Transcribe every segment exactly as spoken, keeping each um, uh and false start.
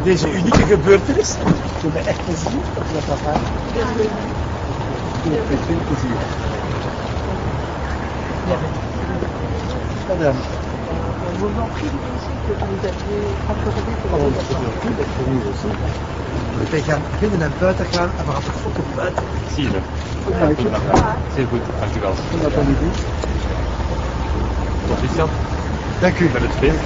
deze unieke gebeurtenis. Toen we echt plezier met elkaar. Met veel plezier. Ja. Madame. Vous m'en prie de penser que vous aviez accordé pour Oh, dat is voor nu aussi. Wij gaan binnen en buiten gaan en we gaan de foto buiten. Zie je. Dank je. Zeer goed, dankjewel. Vind dat dan niet goed? Proficiat. Dank u. Met het feest.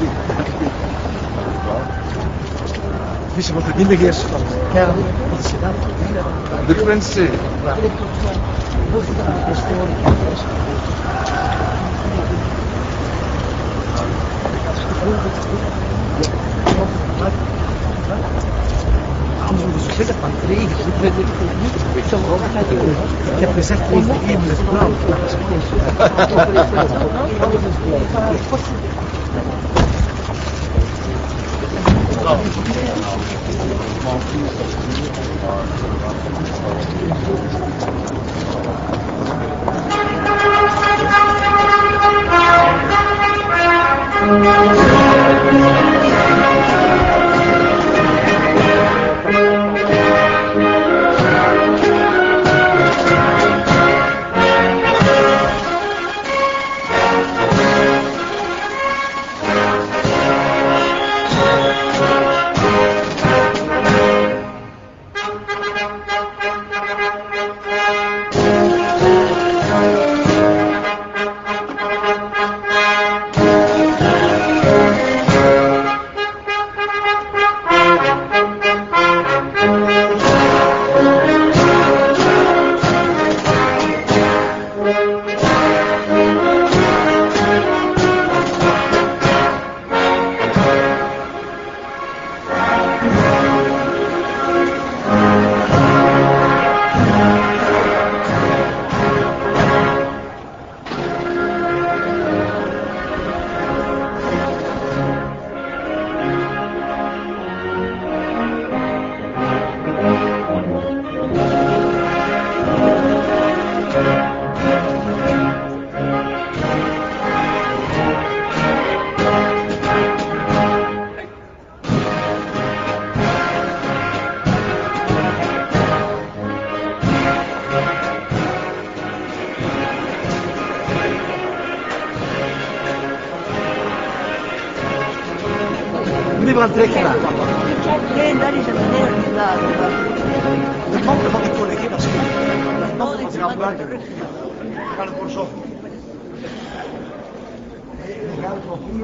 Vissen wordt het niet meer eerst van Karel. Wat is gedaan? De prinses. Anders moeten ze zeggen van het regent. Ik heb gezegd even één minuut blauw. Meneer Van Trekkelaar. Nee, dat is een meneer die daar. De man van de koningin als kind. De man van vrouw buiten. We gaan het voor zorgen. We gaan het voor hier.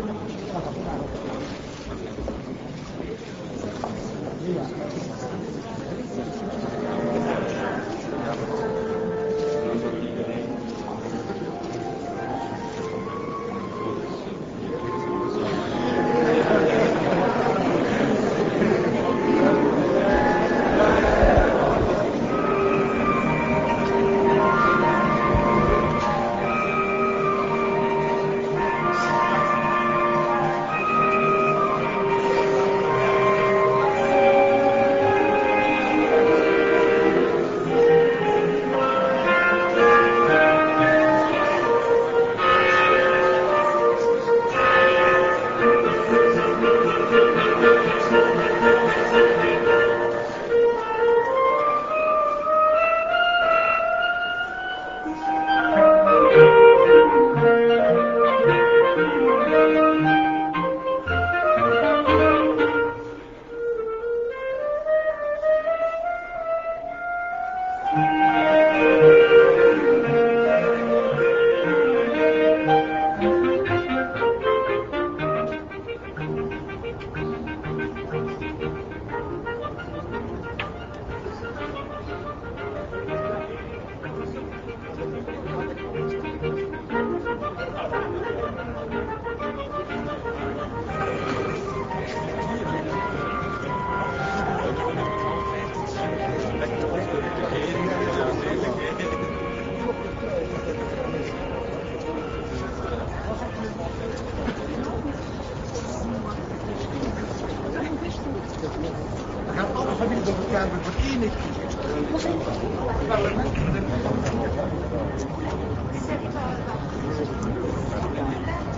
We gaan alle familie door elkaar verenigen.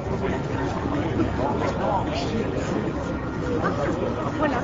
Voilà.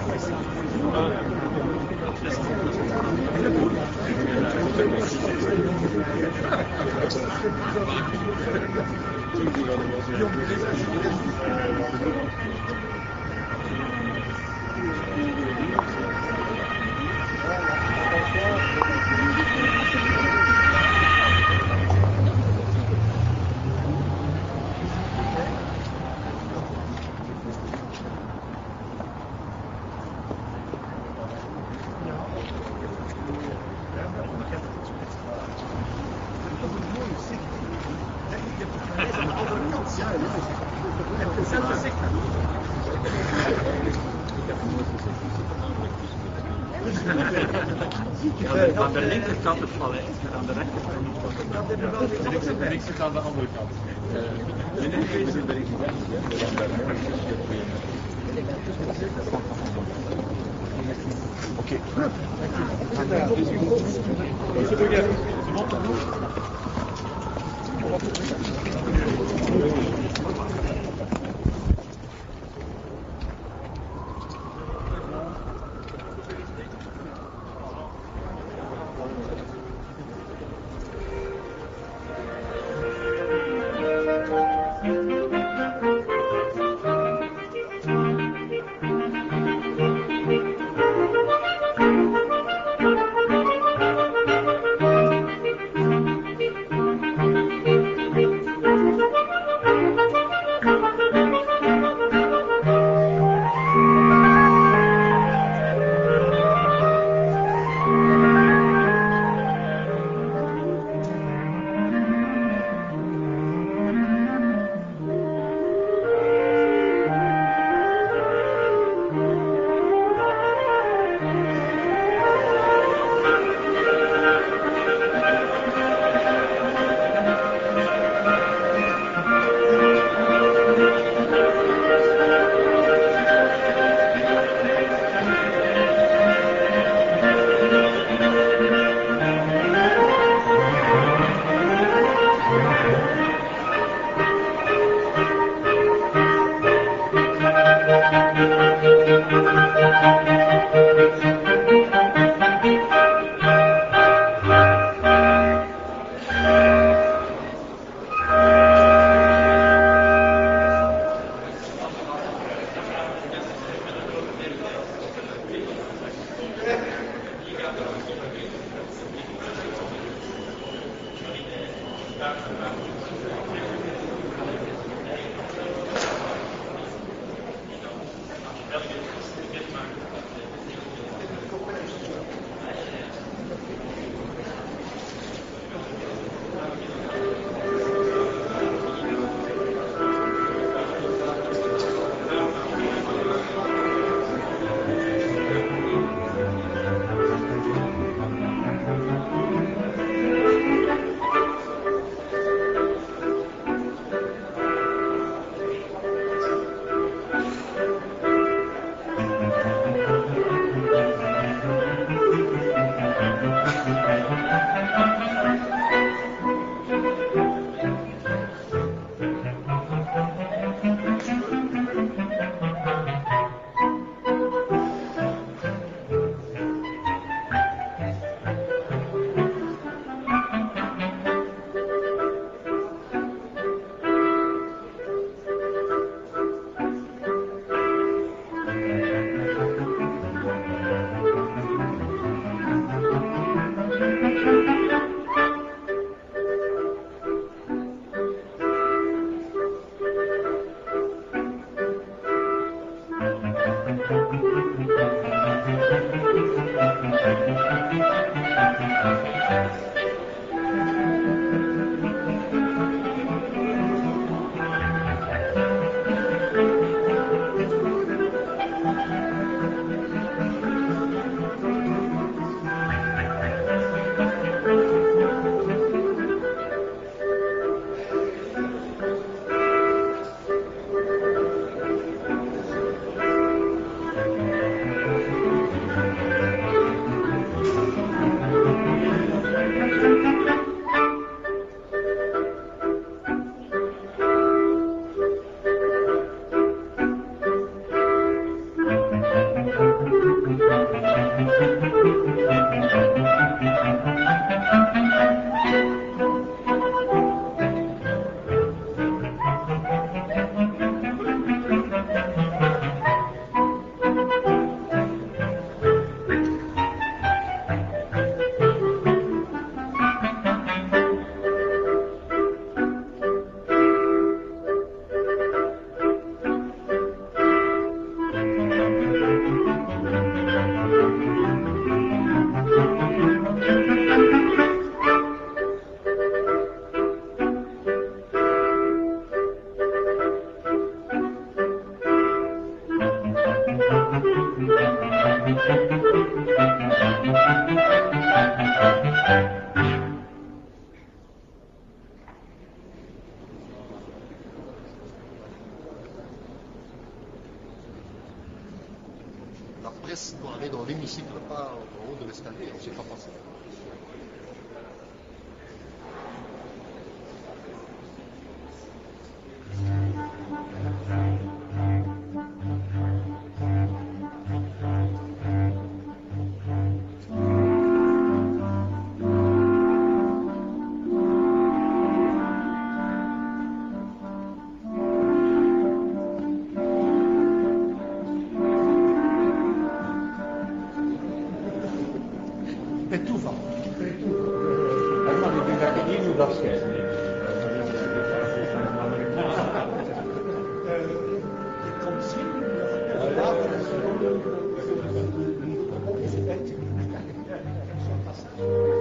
Aan de linkerkant het paleis, maar aan de rechterkant En ik zit aan de andere kant. Oké. Thank you. l'hémicycle, pas au haut de l'escalier, on ne s'y est pas passé. Pettufa. Allora diventa pieno da schermi. Il consiglio dell'opera sono passati.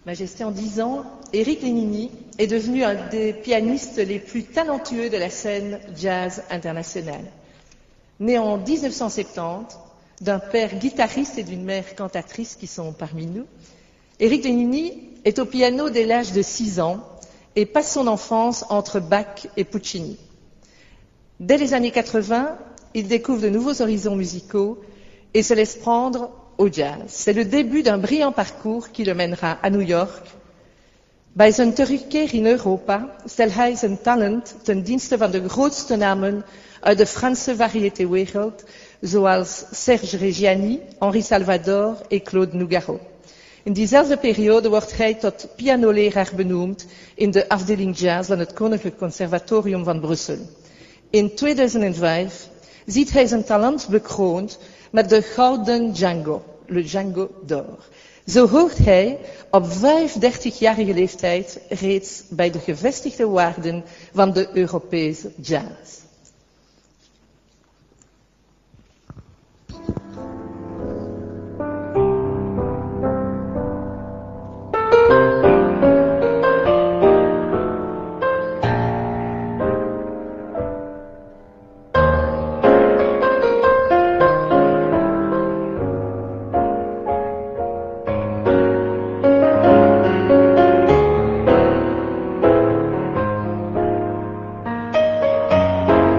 Majesté, en dix ans, Éric Lénini est devenu un des pianistes les plus talentueux de la scène jazz internationale. Né en mille neuf cent soixante-dix, d'un père guitariste et d'une mère cantatrice qui sont parmi nous, Éric Lénini est au piano dès l'âge de six ans et passe son enfance entre Bach et Puccini. Dès les années quatre-vingts, il découvre de nouveaux horizons musicaux et se laisse prendre au jazz. C'est le début d'un brillant parcours qui le mènera à New York. Bij zijn terugkeer in Europa stelt hij zijn talent ten dienste van de grootste namen uit de Franse variétéwereld, zoals Serge Reggiani, Henri Salvador en Claude Nougaro. In diezelfde periode wordt hij tot pianoleraar benoemd in de afdeling jazz van het Koninklijk Conservatorium van Brussel. In tweeduizend vijf ziet hij zijn talent bekroond met de Gouden Django, le Django d'Or. Zo hoort hij op vijfendertigjarige leeftijd reeds bij de gevestigde waarden van de Europese jazz. Thank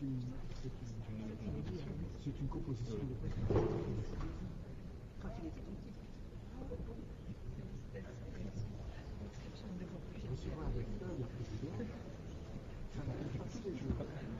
C'est une composition de recevoir avec eux le président, ça n'applique pas tous les jours.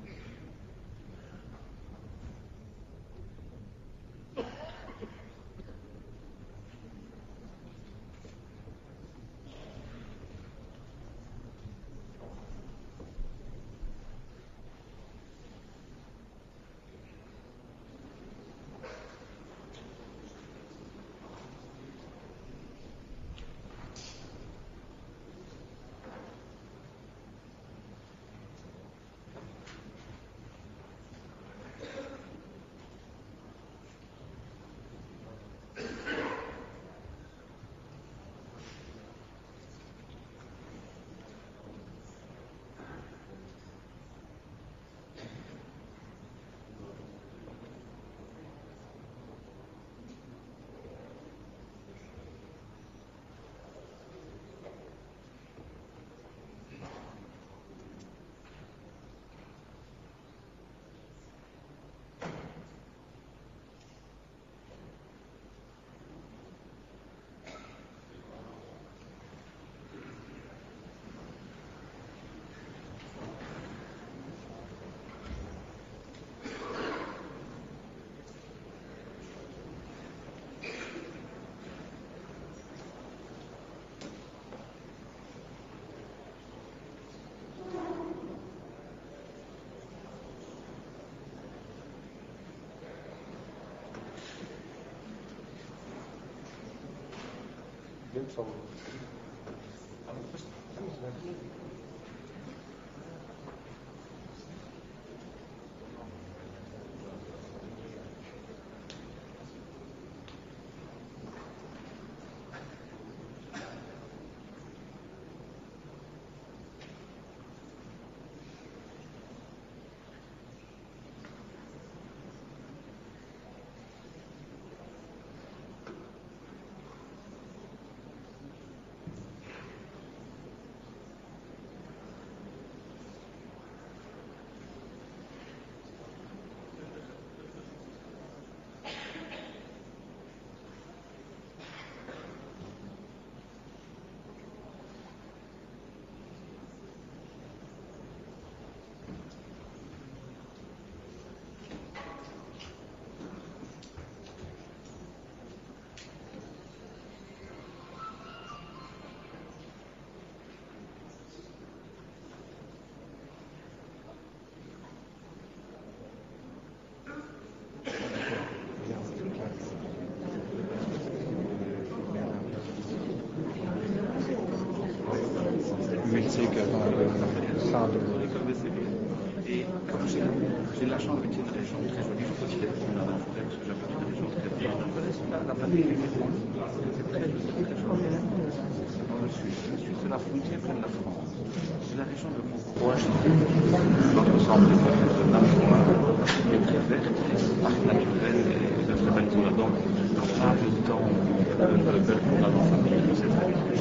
Et comme j'ai j'ai la chance d'être une région très jolie, je suis d'être dans la forêt parce que j'habite une région très bien. Je ne connais pas la vallée des Métons, c'est très joli, très joli. Dans le sud, le sud de la frontière près de la France. C'est la région de Montrouge. Notre centre de nature est très verte, parc naturel et de très belles couleurs. Donc, quand on a le temps de belles couleurs dans sa famille, c'est très bien.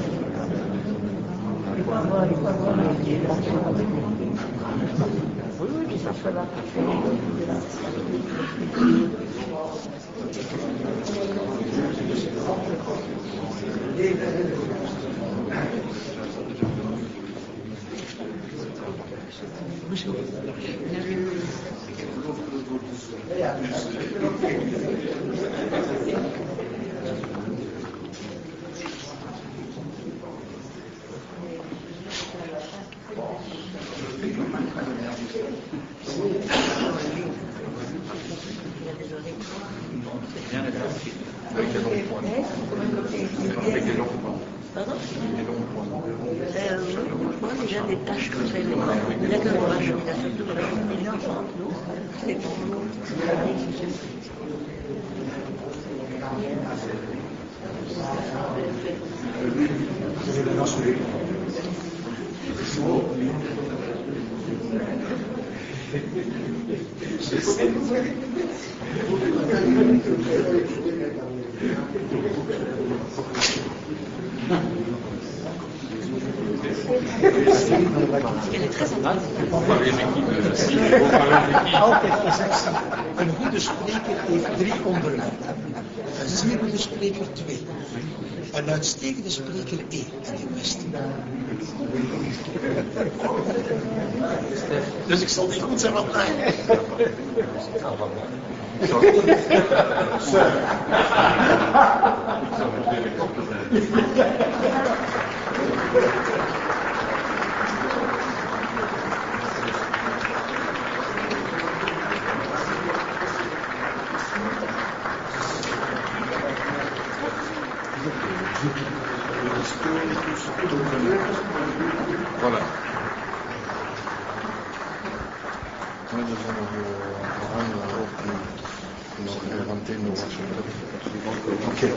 Oui, oui, puis ça fait la Avec les longs points. Avec les longs points. Pardon Les longs points. Euh, oui, moi, déjà des tâches comme ça, mais là, quand on marche, on a surtout de la journée entre nous, c'est pour nous. Vous avez la sur les Elle est très intéressante. Vous parlez d'équipe de style, vous parlez d'équipe. Altijd gezegd, een goede spreker heeft drie onderwerpen. Een zeer goede spreker twee. Een uitstekende spreker één en de beste. Dus ik zal niet goed zijn vandaag. Voilà. Noi dobbiamo avranno non mantengo ok.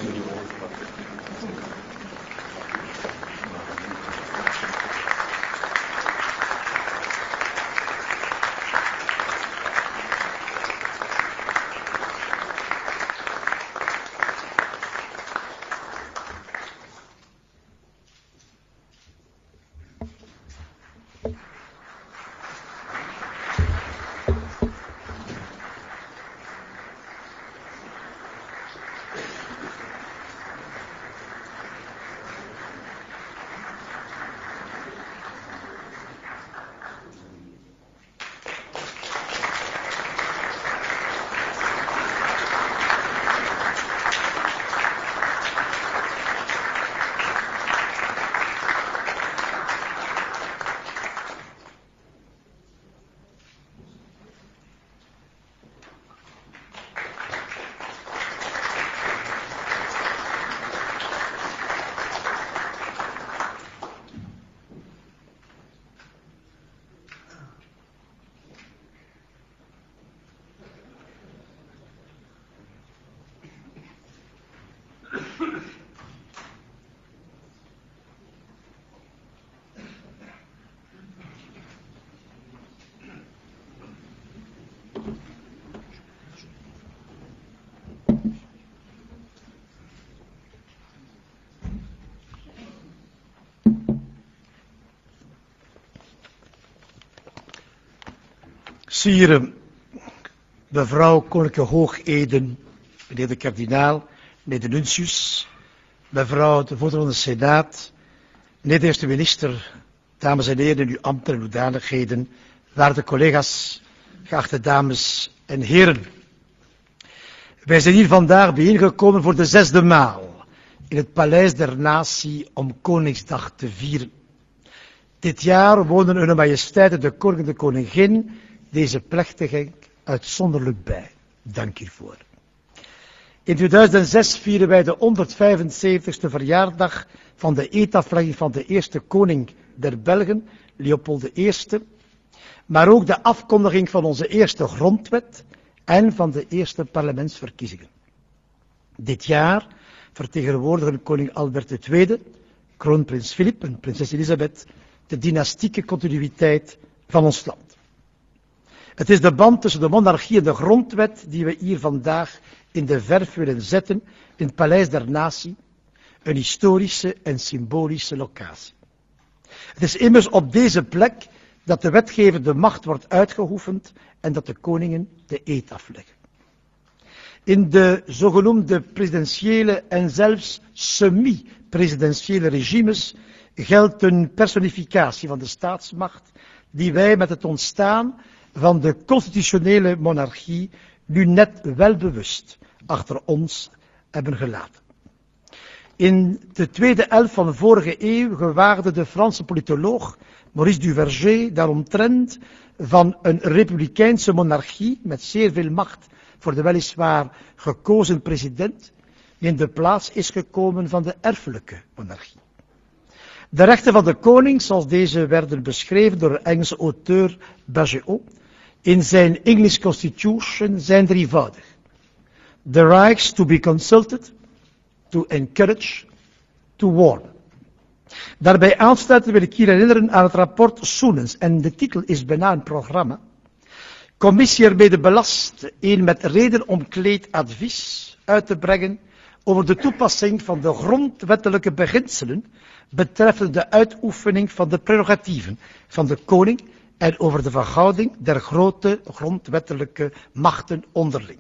Sire, mevrouw Koninklijke Hoogheden, meneer de kardinaal, meneer de nuntius, mevrouw de voorzitter van de Senaat, meneer de eerste minister, dames en heren in uw ambten en hoedanigheden, waarde collega's, geachte dames en heren. Wij zijn hier vandaag bijeengekomen voor de zesde maal in het Paleis der Natie om Koningsdag te vieren. Dit jaar wonen hun majesteiten de koning en de koningin deze plechtigheid uitzonderlijk bij. Dank hiervoor. In tweeduizend zes vieren wij de honderdvijfenzeventigste verjaardag van de eetaflegging van de eerste koning der Belgen, Leopold de Eerste, maar ook de afkondiging van onze eerste grondwet en van de eerste parlementsverkiezingen. Dit jaar vertegenwoordigen koning Albert de Tweede, kroonprins Filip en prinses Elisabeth de dynastieke continuïteit van ons land. Het is de band tussen de monarchie en de grondwet die we hier vandaag in de verf willen zetten in het Paleis der Natie, een historische en symbolische locatie. Het is immers op deze plek dat de wetgever de macht wordt uitgeoefend en dat de koningen de eed afleggen. In de zogenoemde presidentiële en zelfs semi-presidentiële regimes geldt een personificatie van de staatsmacht die wij met het ontstaan van de constitutionele monarchie nu net wel bewust achter ons hebben gelaten. In de tweede helft van de vorige eeuw gewaagde de Franse politoloog Maurice Duverger daaromtrent van een republikeinse monarchie met zeer veel macht voor de weliswaar gekozen president, die in de plaats is gekomen van de erfelijke monarchie. De rechten van de koning, zoals deze werden beschreven door de Engelse auteur Bagehot, in zijn English Constitution zijn drievoudig. The rights to be consulted, to encourage, to warn. Daarbij aansluiten wil ik hier herinneren aan het rapport Soenens, en de titel is bijna een programma. Commissie ermee belast een met reden omkleed advies uit te brengen over de toepassing van de grondwettelijke beginselen betreffende de uitoefening van de prerogatieven van de koning en over de verhouding der grote grondwettelijke machten onderling.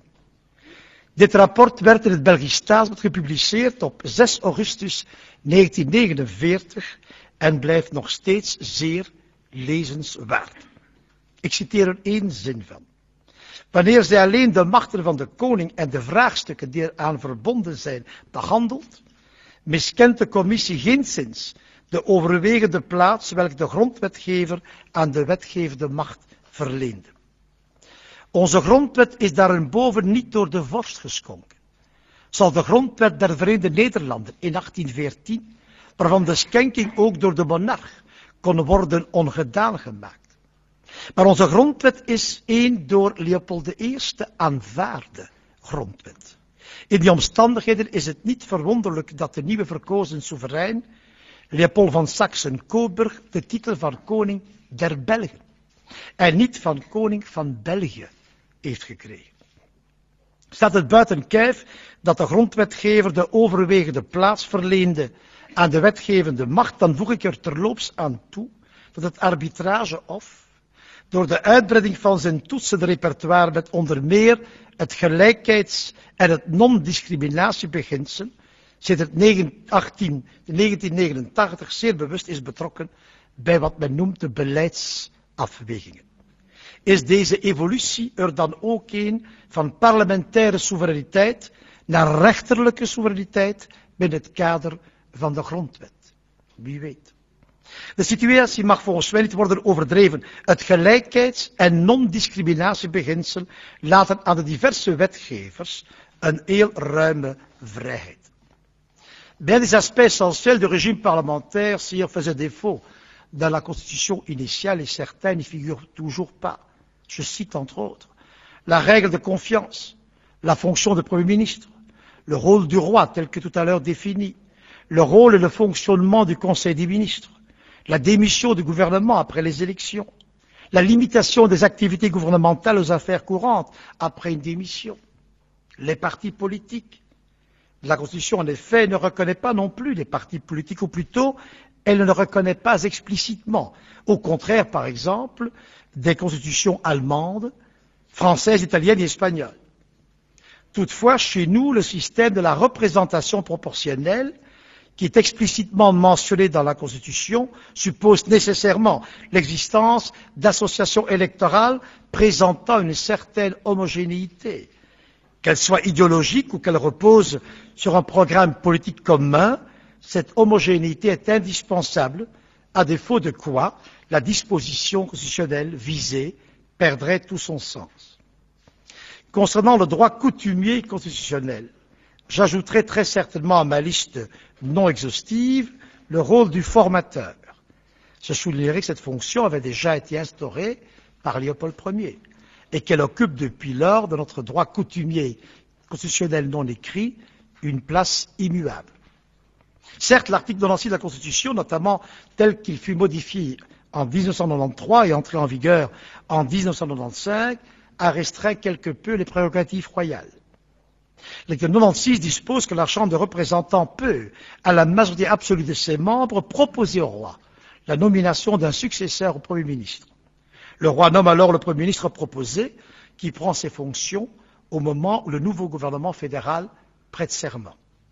Dit rapport werd in het Belgisch Staatsblad gepubliceerd op zes augustus negentienhonderdnegenenveertig en blijft nog steeds zeer lezenswaard. Ik citeer er één zin van. Wanneer zij alleen de machten van de koning en de vraagstukken die eraan verbonden zijn behandelt, miskent de commissie geenszins de overwegende plaats welke de grondwetgever aan de wetgevende macht verleende. Onze grondwet is daarenboven niet door de vorst geschonken. Zal de grondwet der Verenigde Nederlanden in achttien veertien, waarvan de schenking ook door de monarch kon worden ongedaan gemaakt. Maar onze grondwet is één door Leopold de Eerste aanvaarde grondwet. In die omstandigheden is het niet verwonderlijk dat de nieuwe verkozen soeverein, Leopold van Saxe-Coburg, de titel van koning der Belgen en niet van koning van België heeft gekregen. Staat het buiten kijf dat de grondwetgever de overwegende plaats verleende aan de wetgevende macht, dan voeg ik er terloops aan toe dat het arbitrage of door de uitbreiding van zijn toetsende repertoire met onder meer het gelijkheids- en het non-discriminatiebeginsel sinds negentien negenentachtig zeer bewust is betrokken bij wat men noemt de beleidsafwegingen. Is deze evolutie er dan ook een van parlementaire soevereiniteit naar rechterlijke soevereiniteit binnen het kader van de grondwet? Wie weet. De situatie mag volgens mij niet worden overdreven. Het gelijkheids- en non-discriminatiebeginsel laten aan de diverse wetgevers een heel ruime vrijheid. Bien des aspects essentiels du régime parlementaire, s'il en faisait défaut dans la constitution initiale, et certains n'y figurent toujours pas. Je cite entre autres la règle de confiance, la fonction de Premier ministre, le rôle du roi tel que tout à l'heure défini, le rôle et le fonctionnement du Conseil des ministres, la démission du gouvernement après les élections, la limitation des activités gouvernementales aux affaires courantes après une démission, les partis politiques. La Constitution, en effet, ne reconnaît pas non plus les partis politiques, ou plutôt, elle ne le reconnaît pas explicitement. Au contraire, par exemple, des constitutions allemandes, françaises, italiennes et espagnoles. Toutefois, chez nous, le système de la représentation proportionnelle, qui est explicitement mentionné dans la Constitution, suppose nécessairement l'existence d'associations électorales présentant une certaine homogénéité. Qu'elle soit idéologique ou qu'elle repose sur un programme politique commun, cette homogénéité est indispensable, à défaut de quoi la disposition constitutionnelle visée perdrait tout son sens. Concernant le droit coutumier constitutionnel, j'ajouterai très certainement à ma liste non exhaustive le rôle du formateur. Je soulignerai que cette fonction avait déjà été instaurée par Léopold Ier et qu'elle occupe depuis lors dans notre droit coutumier constitutionnel non écrit une place immuable. Certes, l'article quatre-vingt-six de la Constitution, notamment tel qu'il fut modifié en mille neuf cent quatre-vingt-treize et entré en vigueur en mille neuf cent quatre-vingt-quinze, a restreint quelque peu les prérogatives royales. L'article quatre-vingt-six dispose que la Chambre des représentants peut, à la majorité absolue de ses membres, proposer au roi la nomination d'un successeur au Premier ministre. Le roi nomme alors le Premier ministre proposé, qui prend ses fonctions au moment où le nouveau gouvernement fédéral prête serment.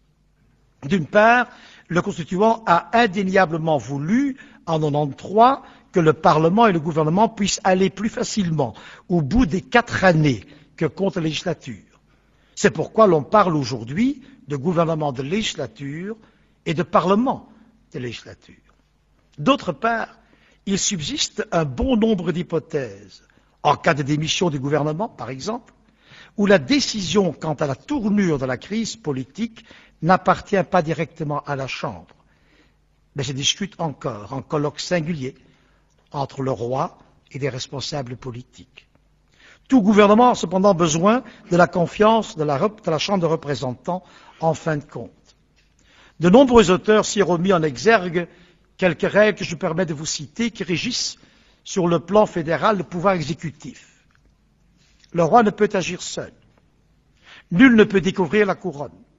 D'une part, le Constituant a indéniablement voulu, en mille neuf cent quatre-vingt-treize, que le Parlement et le gouvernement puissent aller plus facilement au bout des quatre années que compte la législature. C'est pourquoi l'on parle aujourd'hui de gouvernement de législature et de Parlement de législature. D'autre part, il subsiste un bon nombre d'hypothèses, en cas de démission du gouvernement, par exemple, où la décision quant à la tournure de la crise politique n'appartient pas directement à la Chambre, mais se discute encore en colloque singulier entre le roi et les responsables politiques. Tout gouvernement a cependant besoin de la confiance de la, de la Chambre des représentants en fin de compte. De nombreux auteurs s'y ont mis en exergue quelques règles que je me permets de vous citer qui régissent sur le plan fédéral le pouvoir exécutif. Le roi ne peut agir seul. Nul ne peut découvrir la couronne.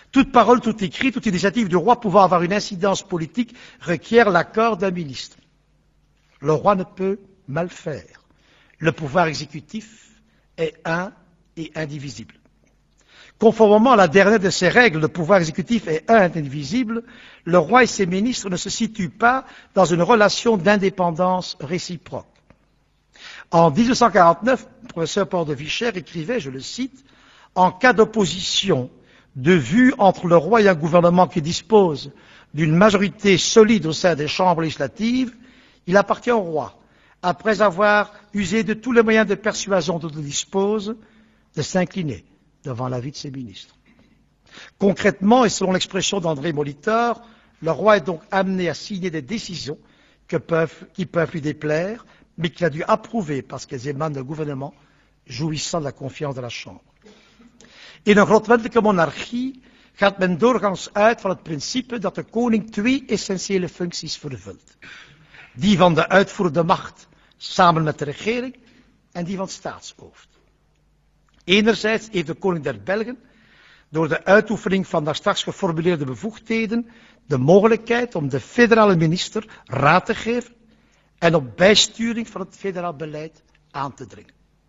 Toute parole, tout écrit, toute initiative du roi pouvant avoir une incidence politique requiert l'accord d'un ministre. Le roi ne peut mal faire. Le pouvoir exécutif est un et indivisible. Conformément à la dernière de ces règles, le pouvoir exécutif est un et indivisible. Le roi et ses ministres ne se situent pas dans une relation d'indépendance réciproque. En mille neuf cent quarante-neuf, le professeur Paul de Vicher écrivait, je le cite, « En cas d'opposition de vues entre le roi et un gouvernement qui dispose d'une majorité solide au sein des chambres législatives, il appartient au roi, après avoir usé de tous les moyens de persuasion dont il dispose, de s'incliner devant l'avis de ses ministres. » Concrètement, et selon l'expression d'André Molitor, le roi est donc amené à signer des décisions que peuvent, qui peuvent lui déplaire, mais qu'il a dû approuver parce qu'elles émanent d'un gouvernement jouissant de la confiance de la Chambre. In een grondwettelijke monarchie gaat men doorgaans uit van het principe dat de koning twee essentiële functies vervult. Die van de uitvoerende macht samen met de regering en die van het staatshoofd. Enerzijds heeft de koning der Belgen door de uitoefening van daar straks geformuleerde bevoegdheden de mogelijkheid om de federale minister raad te geven en op bijsturing van het federaal beleid aan te dringen.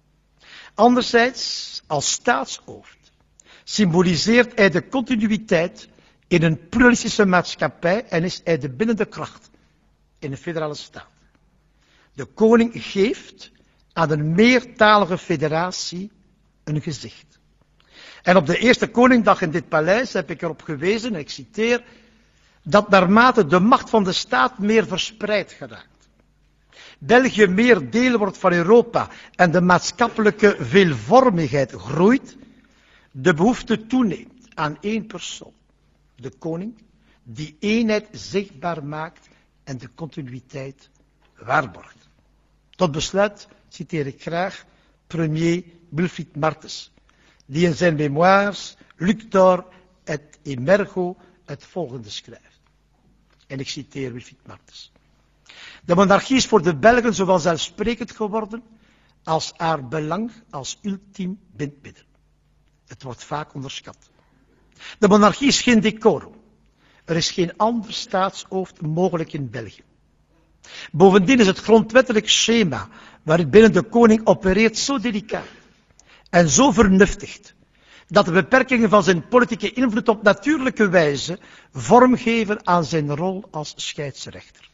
Anderzijds, als staatshoofd, symboliseert hij de continuïteit in een pluralistische maatschappij en is hij de bindende kracht in een federale staat. De koning geeft aan een meertalige federatie een gezicht. En op de eerste Koningdag in dit paleis heb ik erop gewezen, en ik citeer, dat naarmate de macht van de staat meer verspreid geraakt, België meer deel wordt van Europa en de maatschappelijke veelvormigheid groeit, de behoefte toeneemt aan één persoon, de koning, die eenheid zichtbaar maakt en de continuïteit waarborgt. Tot besluit citeer ik graag premier Wilfried Martens, die in zijn memoires Luctor et Emergo het volgende schrijft. En ik citeer Wilfried Martens. De monarchie is voor de Belgen zo vanzelfsprekend geworden als haar belang als ultiem bindmiddel. Het wordt vaak onderschat. De monarchie is geen decorum. Er is geen ander staatshoofd mogelijk in België. Bovendien is het grondwettelijk schema waarin binnen de koning opereert zo delicaat en zo vernuftigd, dat de beperkingen van zijn politieke invloed op natuurlijke wijze vorm geven aan zijn rol als scheidsrechter.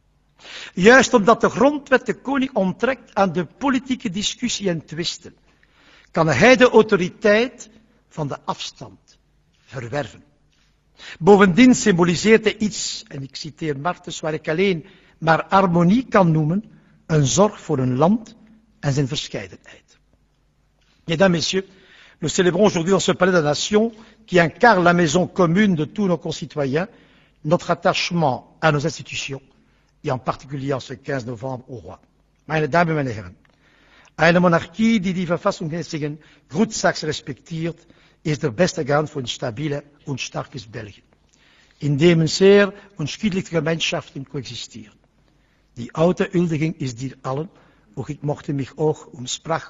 Juist omdat de grondwet de koning onttrekt aan de politieke discussie en twisten, kan hij de autoriteit van de afstand verwerven. Bovendien symboliseert hij iets, en ik citeer Martens, waar ik alleen maar harmonie kan noemen, een zorg voor een land en zijn verscheidenheid. Mesdames, Messieurs, nous célébrons aujourd'hui dans ce palais de la nation, qui incarne la maison commune de tous nos concitoyens, notre attachement à nos institutions, et en particulier en ce quinze novembre au roi. Meine Damen, meine Herren, eine Monarchie, die die verfassungsmäßigen Grundsatz respektiert, ist der beste Garant für ein stabiles und starkes Belgien, in dem sehr und friedliche Gemeinschaften koexistieren. Die oude huldiging is dir allen, ook ik mochte mich auch um Sprach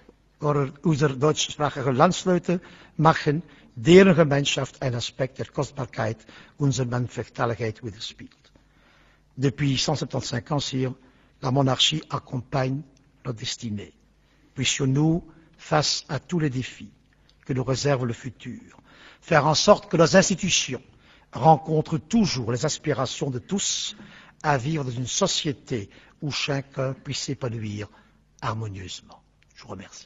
unserer deutschsprachigen Landsleute machen, deren Gemeinschaft ein Aspekt der Kostbarkeit unserer Mannigfaltigkeit widerspiegelt. Depuis cent soixante-quinze ans, Sire, la monarchie accompagne notre destinée. Puissions-nous, face à tous les défis que nous réserve le futur, faire en sorte que nos institutions rencontrent toujours les aspirations de tous à vivre dans une société où chacun puisse s'épanouir harmonieusement. Je vous remercie.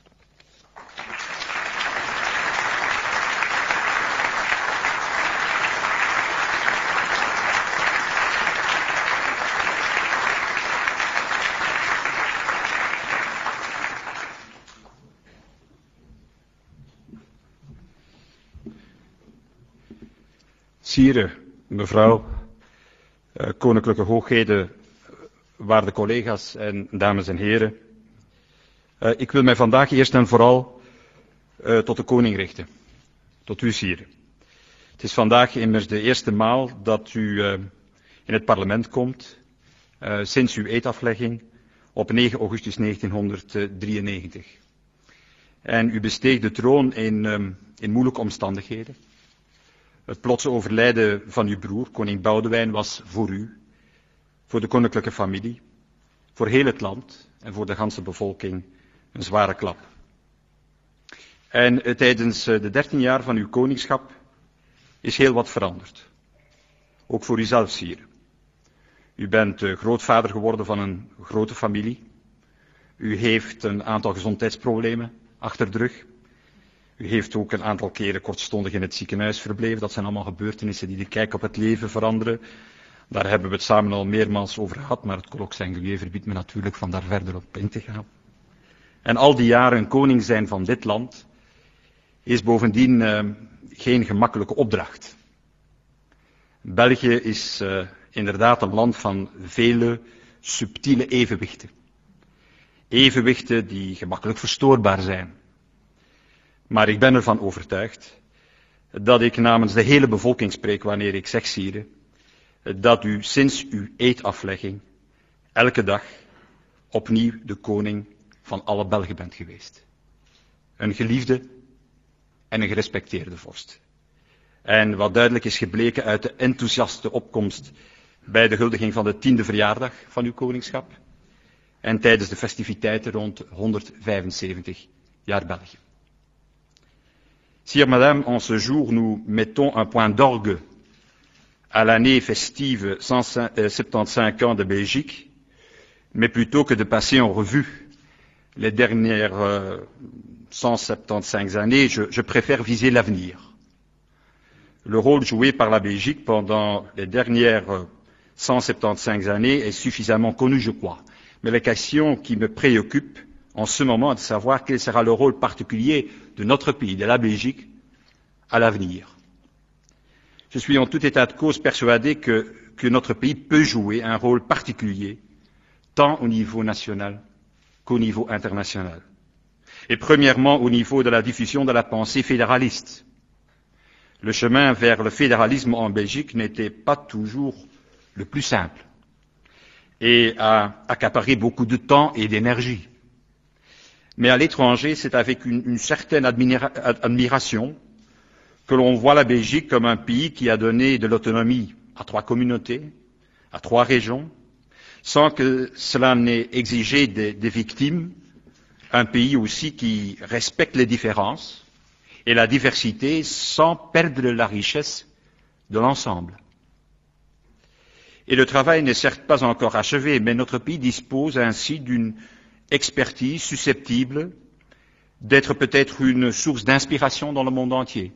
Sire, mevrouw, uh, koninklijke hoogheden, waarde collega's en dames en heren. Uh, ik wil mij vandaag eerst en vooral uh, tot de koning richten, tot u, Sire. Het is vandaag immers de eerste maal dat u uh, in het parlement komt, uh, sinds uw eedaflegging op negen augustus negentienhonderddrieënnegentig. En u besteeg de troon in, um, in moeilijke omstandigheden. Het plotse overlijden van uw broer, koning Boudewijn, was voor u, voor de koninklijke familie, voor heel het land en voor de ganse bevolking een zware klap. En uh, tijdens uh, de dertien jaar van uw koningschap is heel wat veranderd. Ook voor uzelf, sire. U bent uh, grootvader geworden van een grote familie. U heeft een aantal gezondheidsproblemen achter de rug. U heeft ook een aantal keren kortstondig in het ziekenhuis verbleven. Dat zijn allemaal gebeurtenissen die de kijk op het leven veranderen. Daar hebben we het samen al meermaals over gehad, maar het colloque singulier verbiedt me natuurlijk van daar verder op in te gaan. En al die jaren koning zijn van dit land is bovendien uh, geen gemakkelijke opdracht. België is uh, inderdaad een land van vele subtiele evenwichten. Evenwichten die gemakkelijk verstoorbaar zijn. Maar ik ben ervan overtuigd dat ik namens de hele bevolking spreek wanneer ik zeg, sire, dat u sinds uw eedaflegging elke dag opnieuw de koning van alle Belgen bent geweest. Een geliefde en een gerespecteerde vorst. En wat duidelijk is gebleken uit de enthousiaste opkomst bij de huldiging van de tiende verjaardag van uw koningschap en tijdens de festiviteiten rond honderdvijfenzeventig jaar België. Sire, madame, en ce jour nous mettons un point d'orgue à l'année festive cent soixante-quinze ans de Belgique, mais plutôt que de passer en revue les dernières euh, cent soixante-quinze années, je, je préfère viser l'avenir. Le rôle joué par la Belgique pendant les dernières cent soixante-quinze années est suffisamment connu, je crois. Mais la question qui me préoccupe en ce moment est de savoir quel sera le rôle particulier de notre pays, de la Belgique, à l'avenir. Je suis en tout état de cause persuadé que, que notre pays peut jouer un rôle particulier, tant au niveau national qu'au niveau international. Et premièrement au niveau de la diffusion de la pensée fédéraliste. Le chemin vers le fédéralisme en Belgique n'était pas toujours le plus simple et a accaparé beaucoup de temps et d'énergie. Mais à l'étranger, c'est avec une, une certaine admira- admiration que l'on voit la Belgique comme un pays qui a donné de l'autonomie à trois communautés, à trois régions, sans que cela n'ait exigé des, des victimes, un pays aussi qui respecte les différences et la diversité sans perdre la richesse de l'ensemble. Et le travail n'est certes pas encore achevé, mais notre pays dispose ainsi d'une expertise susceptible d'être peut-être une source d'inspiration dans le monde entier.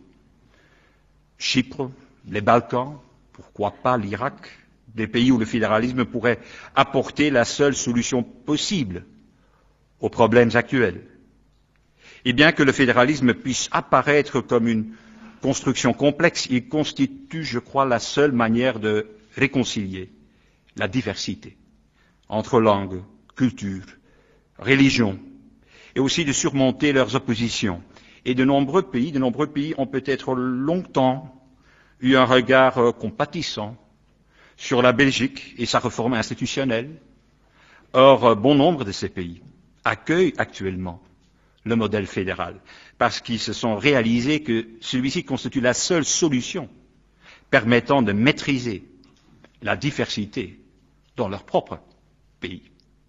Chypre, les Balkans, pourquoi pas l'Irak, des pays où le fédéralisme pourrait apporter la seule solution possible aux problèmes actuels. Et bien que le fédéralisme puisse apparaître comme une construction complexe, il constitue, je crois, la seule manière de réconcilier la diversité entre langues, cultures, religions, et aussi de surmonter leurs oppositions. Et de nombreux pays, de nombreux pays ont peut-être longtemps eu un regard euh, compatissant sur la Belgique et sa réforme institutionnelle. Or, euh, bon nombre de ces pays accueillent actuellement le modèle fédéral, parce qu'ils se sont réalisés que celui-ci constitue la seule solution permettant de maîtriser la diversité dans leur propre pays.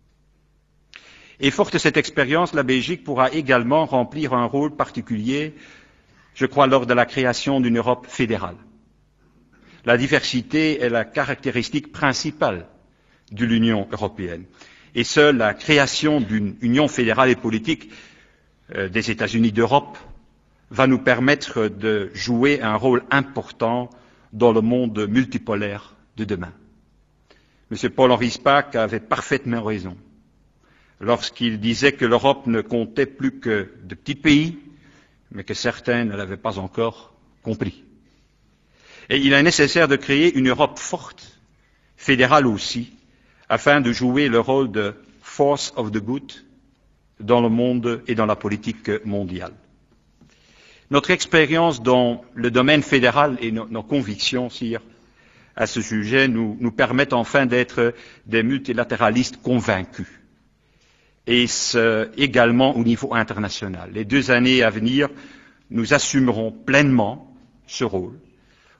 Et forte de cette expérience, la Belgique pourra également remplir un rôle particulier, je crois, lors de la création d'une Europe fédérale. La diversité est la caractéristique principale de l'Union européenne. Et seule la création d'une union fédérale et politique euh, des États-Unis d'Europe va nous permettre de jouer un rôle important dans le monde multipolaire de demain. M. Paul-Henri Spaak avait parfaitement raison lorsqu'il disait que l'Europe ne comptait plus que de petits pays, mais que certains ne l'avaient pas encore compris. Et il est nécessaire de créer une Europe forte, fédérale aussi, afin de jouer le rôle de force of the good dans le monde et dans la politique mondiale. Notre expérience dans le domaine fédéral et nos, nos convictions, sire, à ce sujet nous, nous permettent enfin d'être des multilatéralistes convaincus. Et ce, également au niveau international. Les deux années à venir, nous assumerons pleinement ce rôle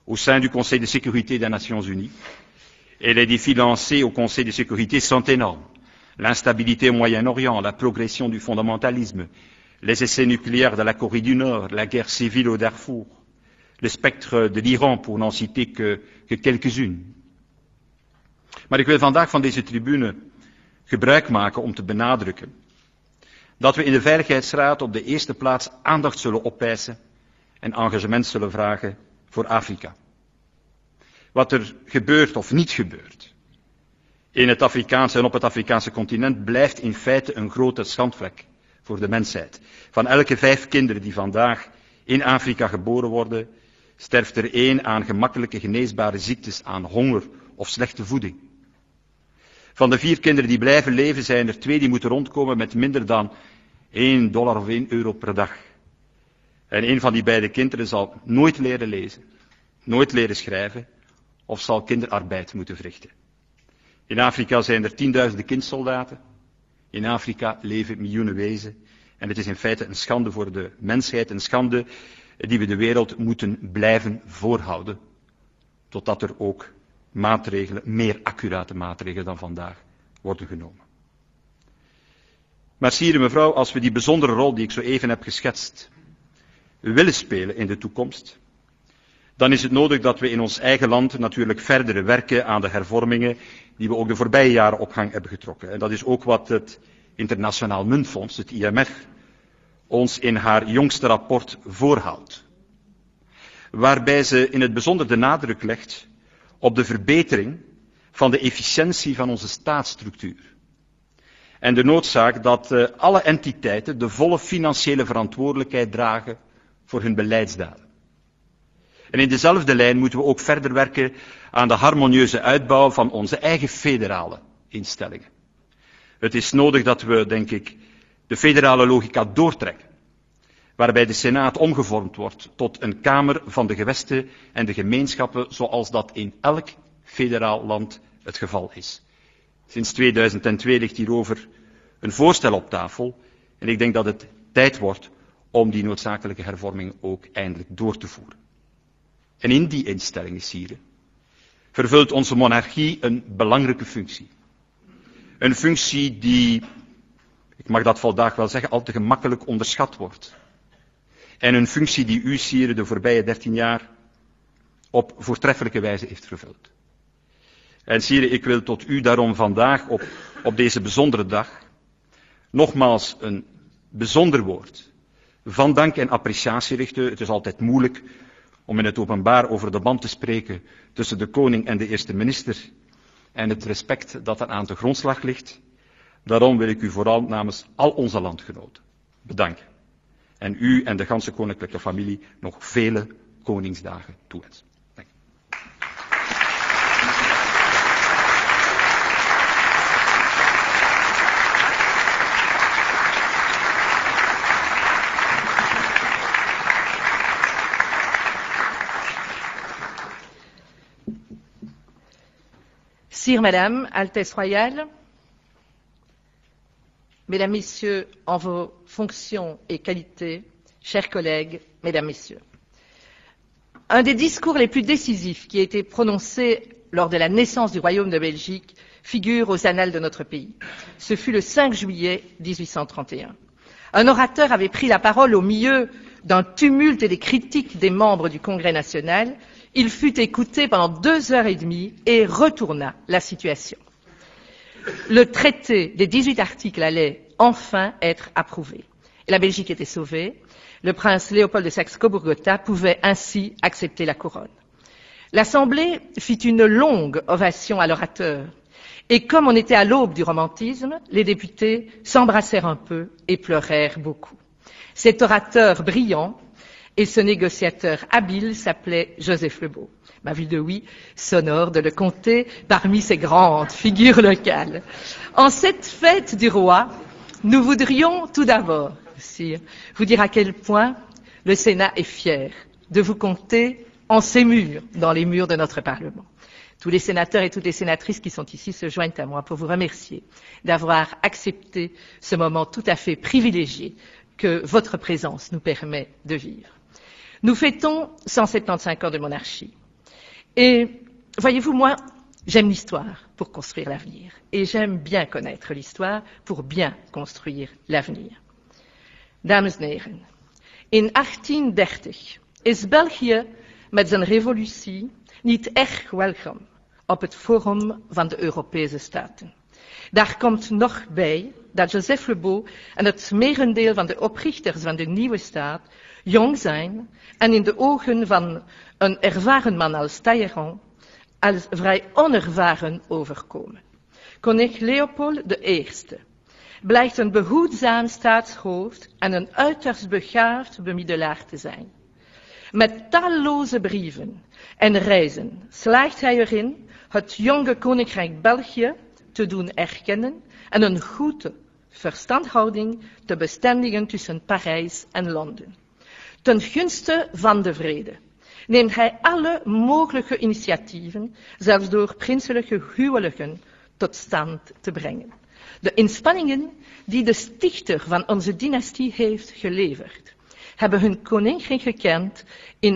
au sein du Conseil de sécurité des Nations Unies. Et les défis lancés au Conseil de sécurité sont énormes. L'instabilité au Moyen-Orient, la progression du fondamentalisme, les essais nucléaires de la Corée du Nord, la guerre civile au Darfour, le spectre de l'Iran, pour n'en citer que, que quelques-unes. Maar ik wil vandaag van deze tribune gebruik maken om te benadrukken dat we in de Veiligheidsraad op de eerste plaats aandacht zullen opeisen en engagement zullen vragen voor Afrika. Wat er gebeurt of niet gebeurt in het Afrikaanse en op het Afrikaanse continent blijft in feite een grote schandvlek voor de mensheid. Van elke vijf kinderen die vandaag in Afrika geboren worden, sterft er één aan gemakkelijke geneesbare ziektes, aan honger of slechte voeding. Van de vier kinderen die blijven leven zijn er twee die moeten rondkomen met minder dan één dollar of één euro per dag. En een van die beide kinderen zal nooit leren lezen, nooit leren schrijven of zal kinderarbeid moeten verrichten. In Afrika zijn er tienduizenden kindsoldaten. In Afrika leven miljoenen wezen. En het is in feite een schande voor de mensheid, een schande die we de wereld moeten blijven voorhouden. Totdat er ook maatregelen, meer accurate maatregelen dan vandaag, worden genomen. Maar sire, mevrouw, als we die bijzondere rol die ik zo even heb geschetst willen spelen in de toekomst, dan is het nodig dat we in ons eigen land natuurlijk verder werken aan de hervormingen die we ook de voorbije jaren op gang hebben getrokken. En dat is ook wat het Internationaal Muntfonds, het I M F, ons in haar jongste rapport voorhoudt. Waarbij ze in het bijzonder de nadruk legt op de verbetering van de efficiëntie van onze staatsstructuur. En de noodzaak dat uh, alle entiteiten de volle financiële verantwoordelijkheid dragen voor hun beleidsdaden. En in dezelfde lijn moeten we ook verder werken aan de harmonieuze uitbouw van onze eigen federale instellingen. Het is nodig dat we, denk ik, de federale logica doortrekken, waarbij de Senaat omgevormd wordt tot een kamer van de gewesten en de gemeenschappen, zoals dat in elk federaal land het geval is. Sinds tweeduizend twee ligt hierover een voorstel op tafel en ik denk dat het tijd wordt om die noodzakelijke hervormingen ook eindelijk door te voeren. En in die instellingen, sire, vervult onze monarchie een belangrijke functie. Een functie die, ik mag dat vandaag wel zeggen, al te gemakkelijk onderschat wordt. En een functie die u, sire, de voorbije dertien jaar op voortreffelijke wijze heeft vervuld. En sire, ik wil tot u daarom vandaag op, op deze bijzondere dag nogmaals een bijzonder woord van dank en appreciatie richten. Het is altijd moeilijk om in het openbaar over de band te spreken tussen de koning en de eerste minister en het respect dat eraan te grondslag ligt. Daarom wil ik u vooral namens al onze landgenoten bedanken. En u en de ganse koninklijke familie nog vele koningsdagen toewensen. Dank u. Sire, Madame, Altesse Royale, Mesdames, Messieurs, en vos fonctions et qualités, chers collègues, Mesdames, Messieurs, un des discours les plus décisifs qui a été prononcé lors de la naissance du Royaume de Belgique figure aux annales de notre pays. Ce fut le cinq juillet mille huit cent trente et un. Un orateur avait pris la parole au milieu d'un tumulte et des critiques des membres du Congrès national. Il fut écouté pendant deux heures et demie et retourna la situation. Le traité des dix-huit articles allait enfin être approuvé. Et la Belgique était sauvée. Le prince Léopold de Saxe-Cobourg-Gotha pouvait ainsi accepter la couronne. L'Assemblée fit une longue ovation à l'orateur. Et comme on était à l'aube du romantisme, les députés s'embrassèrent un peu et pleurèrent beaucoup. Cet orateur brillant et ce négociateur habile s'appelait Joseph Lebeau. Ma ville de oui s'honore de le compter parmi ces grandes figures locales. En cette fête du roi, nous voudrions tout d'abord, sire, vous dire à quel point le Sénat est fier de vous compter en ses murs, dans les murs de notre Parlement. Tous les sénateurs et toutes les sénatrices qui sont ici se joignent à moi pour vous remercier d'avoir accepté ce moment tout à fait privilégié que votre présence nous permet de vivre. Nous fêtons cent soixante-quinze ans de monarchie. Et voyez-vous, moi, j'aime l'histoire pour construire l'avenir. Et j'aime bien connaître l'histoire pour bien construire l'avenir. Dames en heren, in achttiendertig is België met zijn revolutie niet erg welkom op het forum van de Europese Staten. Daar komt nog bij dat Joseph Le Beau en het merendeel van de oprichters van de nieuwe staat jong zijn en in de ogen van een ervaren man als Talleyrand als vrij onervaren overkomen. Koning Leopold de Eerste blijkt een behoedzaam staatshoofd en een uiterst begaafd bemiddelaar te zijn. Met talloze brieven en reizen slaagt hij erin het jonge koninkrijk België te doen erkennen en een goede verstandhouding te bestendigen tussen Parijs en Londen. Ten gunste van de vrede neemt hij alle mogelijke initiatieven, zelfs door prinselijke huwelijken, tot stand te brengen. De inspanningen die de stichter van onze dynastie heeft geleverd, hebben hun koningin gekend in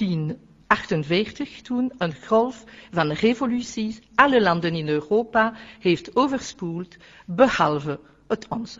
achttienachtenveertig, toen een golf van revoluties alle landen in Europa heeft overspoeld, behalve het onze.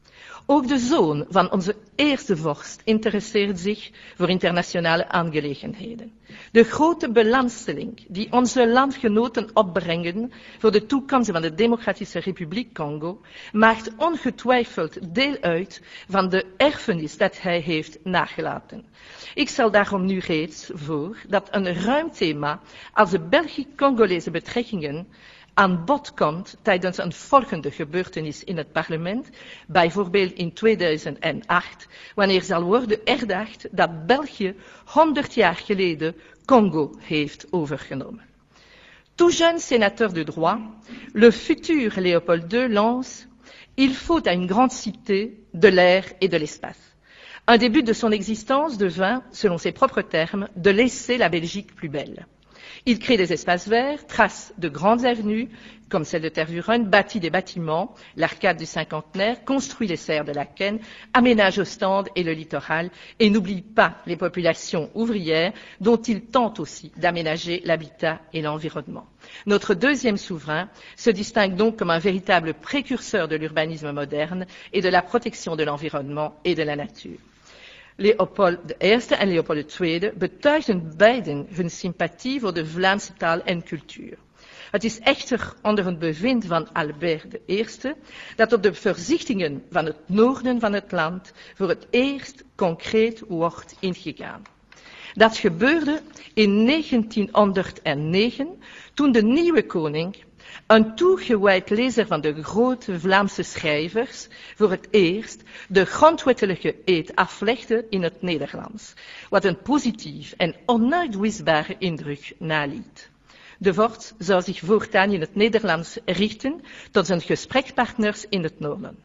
Ook de zoon van onze eerste vorst interesseert zich voor internationale aangelegenheden. De grote belangstelling die onze landgenoten opbrengen voor de toekomst van de Democratische Republiek Congo maakt ongetwijfeld deel uit van de erfenis dat hij heeft nagelaten. Ik stel daarom nu reeds voor dat een ruim thema als de Belgisch-Congolese betrekkingen aan bod komt tijdens een volgende gebeurtenis in het parlement, bijvoorbeeld in tweeduizend acht, wanneer zal worden herdacht dat België honderd jaar geleden Congo heeft overgenomen. Tout jeune sénateur de droit, le futur Léopold deux lance « Il faut à une grande cité de l'air et de l'espace ». Un des buts de son existence devint, selon ses propres termes, de laisser la Belgique plus belle. Il crée des espaces verts, trace de grandes avenues, comme celle de Tervuren, bâtit des bâtiments, l'arcade du cinquantenaire, construit les serres de la Quenne, aménage Ostende et le littoral, et n'oublie pas les populations ouvrières, dont il tente aussi d'aménager l'habitat et l'environnement. Notre deuxième souverain se distingue donc comme un véritable précurseur de l'urbanisme moderne et de la protection de l'environnement et de la nature. Leopold de Eerste en Leopold de Tweede betuigden beiden hun sympathie voor de Vlaamse taal en cultuur. Het is echter onder het bevind van Albert de Eerste dat op de voorzichtigingen van het noorden van het land voor het eerst concreet wordt ingegaan. Dat gebeurde in negentienhonderdnegen, toen de nieuwe koning, een toegewijd lezer van de grote Vlaamse schrijvers, voor het eerst de grondwettelijke eed aflegde in het Nederlands, wat een positief en onuitwisbare indruk naliet. De vorst zou zich voortaan in het Nederlands richten tot zijn gesprekspartners in het noorden.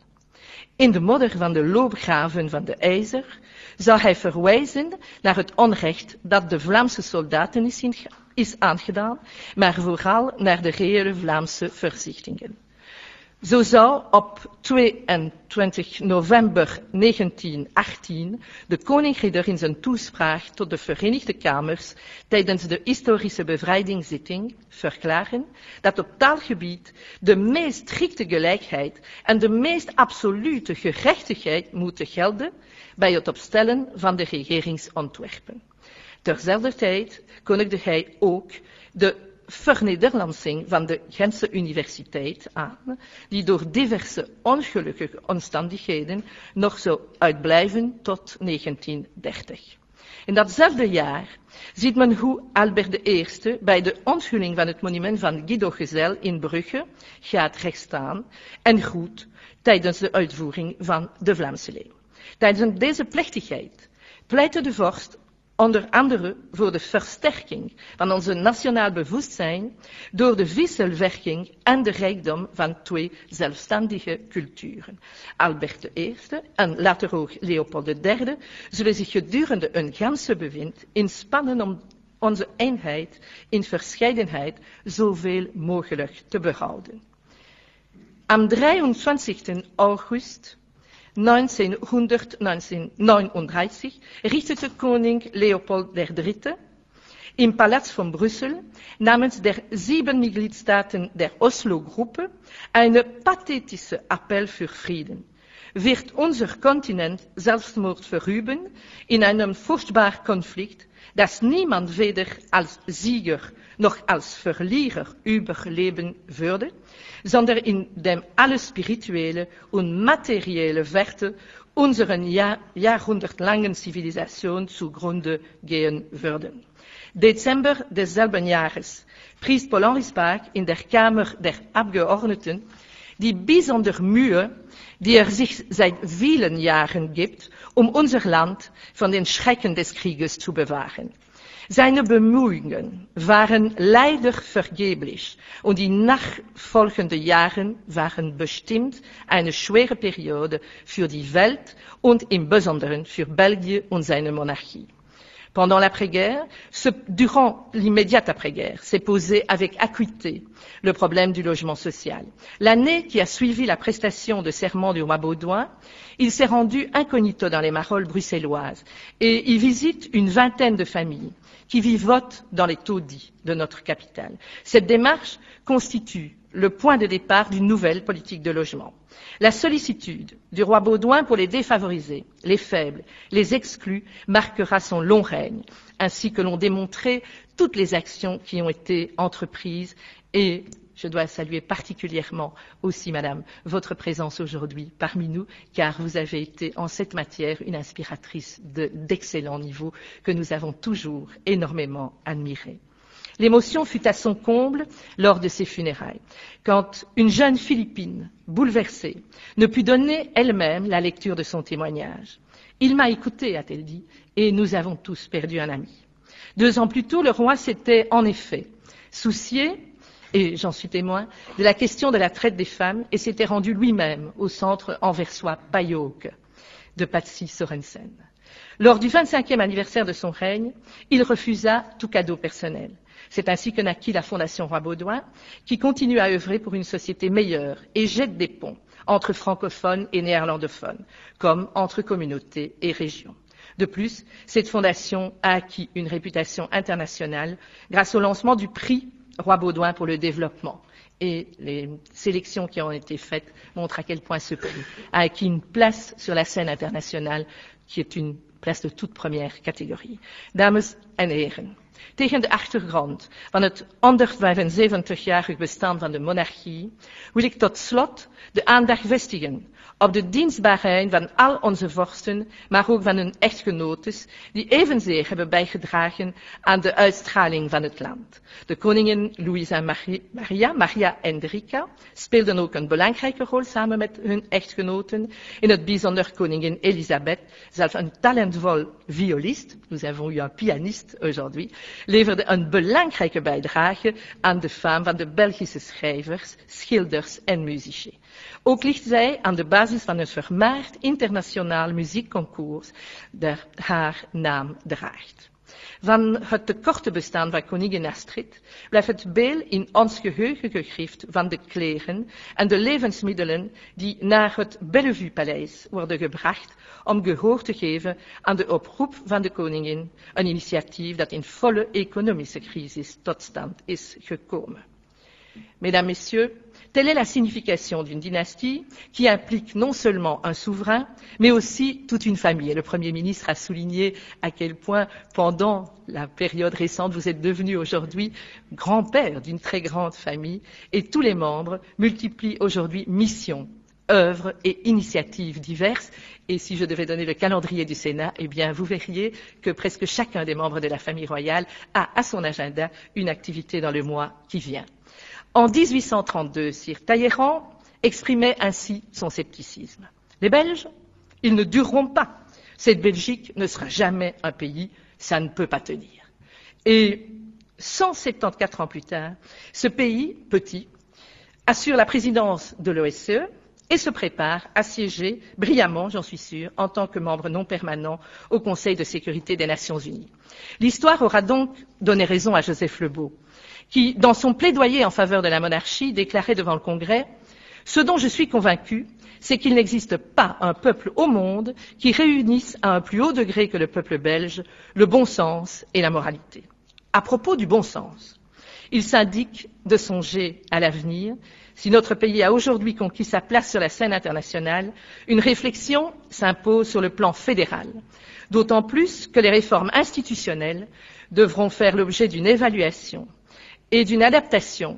In de modder van de loopgraven van de IJzer zou hij verwijzen naar het onrecht dat de Vlaamse soldaten is, in, is aangedaan, maar vooral naar de reële Vlaamse verzichtingen. Zo zou op tweeëntwintig november negentienachttien de koningridder in zijn toespraak tot de Verenigde Kamers tijdens de historische bevrijdingszitting verklaren dat op taalgebied de meest strikte gelijkheid en de meest absolute gerechtigheid moeten gelden bij het opstellen van de regeringsontwerpen. Terzelfde tijd kondigde hij ook de vernederlandsing van de Gentse Universiteit aan, die door diverse ongelukkige omstandigheden nog zou uitblijven tot negentiendertig. In datzelfde jaar ziet men hoe Albert de Eerste bij de onthulling van het monument van Guido Gezelle in Brugge gaat rechtstaan en groet tijdens de uitvoering van de Vlaamse leeuw. Tijdens deze plechtigheid pleitte de vorst onder andere voor de versterking van onze nationaal bewustzijn door de wisselwerking en de rijkdom van twee zelfstandige culturen. Albert de Eerste en later ook Leopold de Derde zullen zich gedurende een ganse bewind inspannen om onze eenheid in verscheidenheid zoveel mogelijk te behouden. Am drieëntwintigste augustus negentienhonderdnegenendertig richtete koning Leopold der Dritte im Palast von Brüssel namens der sieben Mitgliedstaaten der Oslo-Gruppe eine pathetische Appell für Frieden. Wird unser Kontinent Selbstmord verüben in einem furchtbaren Konflikt, das niemand weder als Sieger noch als Verlierer überleben würde, sondern in dem alle spirituelle und materielle Werte unseren Jahr, jahrhundertlangen Zivilisation zugrunde gehen würden. Dezember desselben Jahres pries Paul-Henri Spaak in der Kammer der Abgeordneten die besondere Mühe, die er sich seit vielen Jahren gibt, um unser Land von den Schrecken des Krieges zu bewahren. Seine Bemühungen waren leider vergeblich und die nachfolgenden Jahre waren bestimmt eine schwere Periode für die Welt und im Besonderen für Belgien und seine Monarchie. Pendant l'après-guerre, durant l'immédiate après-guerre, s'est posé avec acuité le problème du logement social. L'année qui a suivi la prestation de serment du roi Baudouin, il s'est rendu incognito dans les Marolles bruxelloises et y visite une vingtaine de familles qui vivotent dans les taudis de notre capitale. Cette démarche constitue le point de départ d'une nouvelle politique de logement. La sollicitude du roi Baudouin pour les défavorisés, les faibles, les exclus marquera son long règne, ainsi que l'ont démontré toutes les actions qui ont été entreprises et je dois saluer particulièrement aussi, Madame, votre présence aujourd'hui parmi nous, car vous avez été en cette matière une inspiratrice de, d'excellent niveau que nous avons toujours énormément admirée. L'émotion fut à son comble lors de ses funérailles, quand une jeune Philippine, bouleversée, ne put donner elle-même la lecture de son témoignage. Il m'a écouté, a-t-elle dit, et nous avons tous perdu un ami. Deux ans plus tôt, le roi s'était en effet soucié, et j'en suis témoin, de la question de la traite des femmes et s'était rendu lui-même au centre anversois Payok de Patsy Sorensen. Lors du vingt-cinquième anniversaire de son règne, il refusa tout cadeau personnel. C'est ainsi que naquit la Fondation Roi Baudouin, qui continue à œuvrer pour une société meilleure et jette des ponts entre francophones et néerlandophones, comme entre communautés et régions. De plus, cette fondation a acquis une réputation internationale grâce au lancement du prix Roi Baudouin pour le développement. Et les sélections qui ont été faites montrent à quel point ce prix a acquis une place sur la scène internationale, qui est une place de toute première catégorie. Dames en heren, tegen de achtergrond van het honderdvijfenzeventigjarig bestaan van de monarchie wil ik tot slot de aandacht vestigen op de dienstbaarheid van al onze vorsten, maar ook van hun echtgenotes, die evenzeer hebben bijgedragen aan de uitstraling van het land. De koningen Louisa en Maria, Maria en Enrica speelden ook een belangrijke rol samen met hun echtgenoten, in het bijzonder koningin Elisabeth, zelf een talentvol violist, nous avons eu un pianiste aujourd'hui, leverde een belangrijke bijdrage aan de faam van de Belgische schrijvers, schilders en muzici. Ook ligt zij aan de basis van een vermaard internationaal muziekconcours dat haar naam draagt. Van het tekorte bestaan van koningin Astrid blijft het beeld in ons geheugen gegrift van de kleren en de levensmiddelen die naar het Bellevue-paleis worden gebracht om gehoor te geven aan de oproep van de koningin, een initiatief dat in volle economische crisis tot stand is gekomen. Mesdames, Messieurs, telle est la signification d'une dynastie qui implique non seulement un souverain, mais aussi toute une famille. Et le Premier ministre a souligné à quel point, pendant la période récente, vous êtes devenu aujourd'hui grand-père d'une très grande famille, et tous les membres multiplient aujourd'hui missions, œuvres et initiatives diverses. Et si je devais donner le calendrier du Sénat, eh bien, vous verriez que presque chacun des membres de la famille royale a à son agenda une activité dans le mois qui vient. En dix-huit cent trente-deux, Sire Talleyrand exprimait ainsi son scepticisme. Les Belges, ils ne dureront pas. Cette Belgique ne sera jamais un pays, ça ne peut pas tenir. Et cent soixante-quatorze ans plus tard, ce pays, petit, assure la présidence de l'O S C E et se prépare à siéger brillamment, j'en suis sûre, en tant que membre non permanent au Conseil de sécurité des Nations Unies. L'histoire aura donc donné raison à Joseph Lebeau, qui, dans son plaidoyer en faveur de la monarchie, déclarait devant le Congrès « Ce dont je suis convaincu, c'est qu'il n'existe pas un peuple au monde qui réunisse à un plus haut degré que le peuple belge le bon sens et la moralité. » À propos du bon sens, il s'indique de songer à l'avenir. Si notre pays a aujourd'hui conquis sa place sur la scène internationale, une réflexion s'impose sur le plan fédéral, d'autant plus que les réformes institutionnelles devront faire l'objet d'une évaluation et d'une adaptation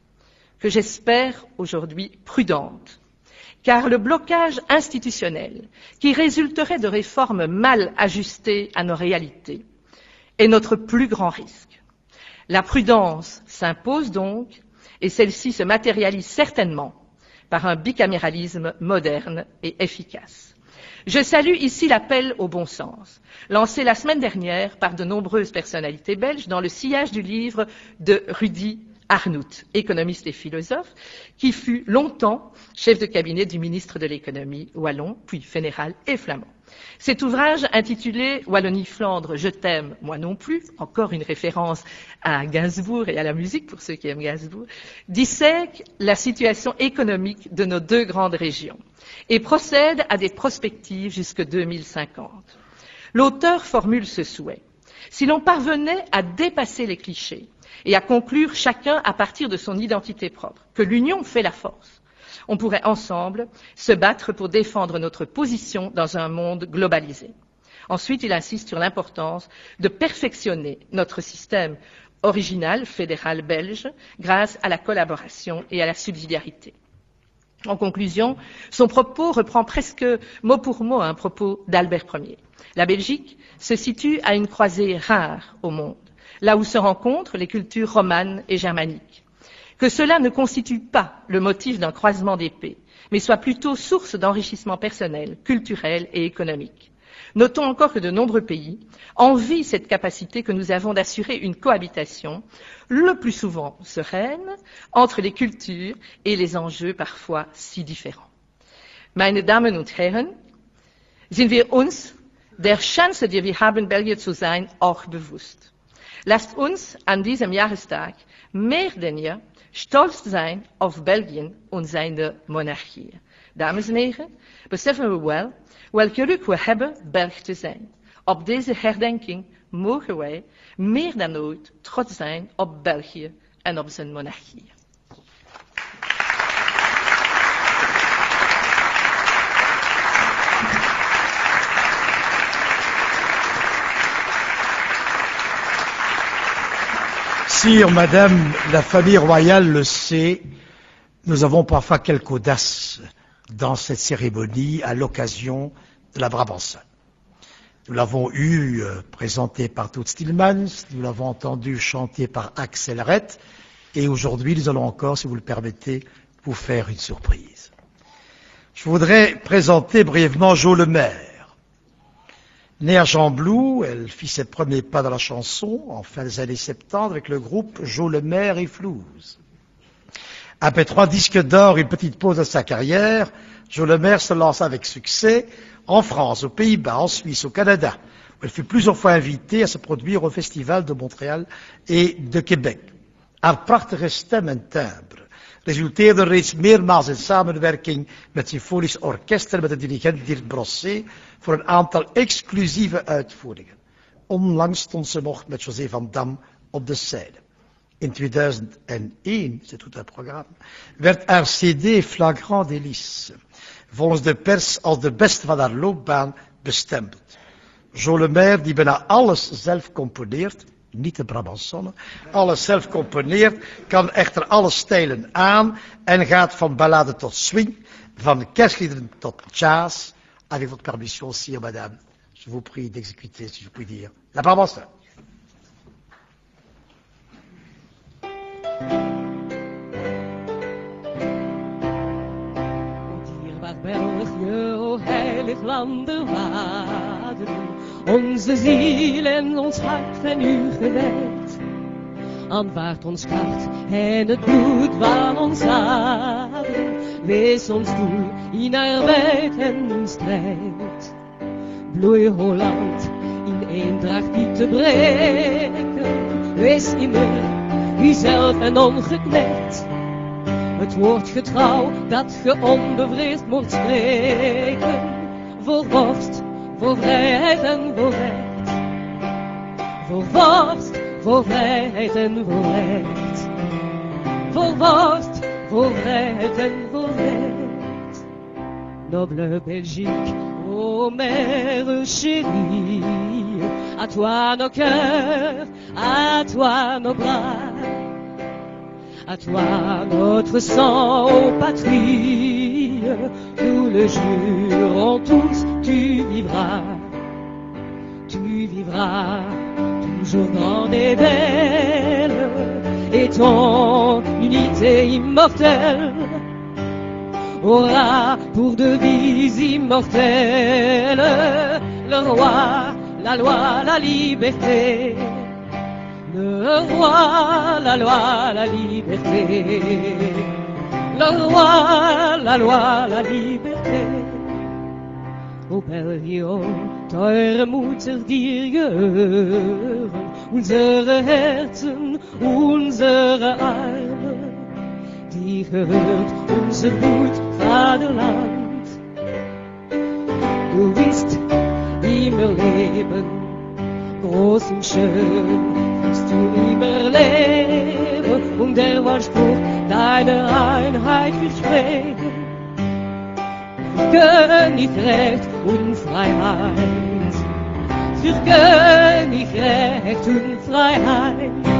que j'espère aujourd'hui prudente, car le blocage institutionnel qui résulterait de réformes mal ajustées à nos réalités est notre plus grand risque. La prudence s'impose donc, et celle-ci se matérialise certainement par un bicaméralisme moderne et efficace. Je salue ici l'appel au bon sens, lancé la semaine dernière par de nombreuses personnalités belges dans le sillage du livre de Rudy Arnout, économiste et philosophe, qui fut longtemps chef de cabinet du ministre de l'économie wallon, puis fédéral et flamand. Cet ouvrage intitulé « Wallonie-Flandre, je t'aime, moi non plus », encore une référence à Gainsbourg et à la musique pour ceux qui aiment Gainsbourg, dissèque la situation économique de nos deux grandes régions et procède à des prospectives jusque deux mille cinquante. L'auteur formule ce souhait. Si l'on parvenait à dépasser les clichés et à conclure chacun à partir de son identité propre, que l'union fait la force, on pourrait ensemble se battre pour défendre notre position dans un monde globalisé. Ensuite, il insiste sur l'importance de perfectionner notre système original fédéral belge grâce à la collaboration et à la subsidiarité. En conclusion, son propos reprend presque mot pour mot un propos d'Albert Ier. La Belgique se situe à une croisée rare au monde, là où se rencontrent les cultures romanes et germaniques. Que cela ne constitue pas le motif d'un croisement d'épées, mais soit plutôt source d'enrichissement personnel, culturel et économique. Notons encore que de nombreux pays envient cette capacité que nous avons d'assurer une cohabitation, le plus souvent sereine, entre les cultures et les enjeux parfois si différents. Meine Damen und Herren, sind wir uns der Chance, die wir haben, Belgier zu sein, auch bewusst. Lasst uns an diesem Jahrestag mehr denn je stolz zijn op België en zijn monarchie. Dames en heren, beseffen we wel welk geluk we hebben Belg te zijn. Op deze herdenking mogen wij meer dan ooit trots zijn op België en op zijn monarchie. Sire, Madame, la famille royale le sait, nous avons parfois quelque audace dans cette cérémonie à l'occasion de la Brabançonne. Nous l'avons eu euh, présenté par Toet Stielemans, nous l'avons entendu chanter par Axel Red, et aujourd'hui nous allons encore, si vous le permettez, vous faire une surprise. Je voudrais présenter brièvement Jo Lemaire. Née à Gembloux, elle fit ses premiers pas dans la chanson en fin des années soixante-dix avec le groupe Jo Lemaire et Flouze. Après trois disques d'or et une petite pause dans sa carrière, Jo Lemaire se lança avec succès en France, aux Pays-Bas, en Suisse, au Canada, où elle fut plusieurs fois invitée à se produire au Festival de Montréal et de Québec. Haar prachtige stem en timbre resulteerde reeds meermaals in samenwerking met symfonisch orkest en met de dirigent Dirk Brosset voor een aantal exclusieve uitvoeringen. Onlangs stond ze nog met José van Dam op de scène. In tweeduizend één, c'est tout un programme, werd haar cd Flagrant Délice volgens de pers als de beste van haar loopbaan bestempeld. Jo Lemaire, die bijna alles zelf componeert, niet de Brabançonne, alles zelf componeert, kan echter alle stijlen aan en gaat van ballade tot swing, van kerstliederen tot jazz. Avec votre permission, sire, madame, je vous prie d'exécuter, si je puis dire, la Brabançonne. Dierbaar België, o heilig land der wateren, onze ziel en ons hart zijn u gewijd. Aanvaard ons kracht en het bloed van ons adem, wees ons doel in arbeid en strijd. Bloei Holland in eendracht diep te breken, wees immer uzelf en ongekleed. Het woord getrouw dat ge onbevreesd mocht spreken, voor vorst, voor vrijheid en voor recht. Voor vorst, voor vrijheid en voor recht. Voor worst, voor vrijheid en voor recht. Noble Belgique, ô mère chérie, à toi nos cœurs, à toi nos bras, à toi notre sang, ô patrie, nous le jurons tous, tu vivras, tu vivras, toujours grande et belle, et ton unité immortelle aura pour devise immortelle le roi, la loi, la liberté. Le roi, la loi, la liberté. Le roi, la loi, la liberté. O Belgio, teure Mutter dir gehören unsere Herzen, unsere Arme. Die gehört unser gut Vaterland. Du bist immer leben, groß und schön, wirst du immer leben, und der Wahlspruch deiner Einheit wird sprechen. Für Königrecht und Freiheit, für Königrecht und Freiheit.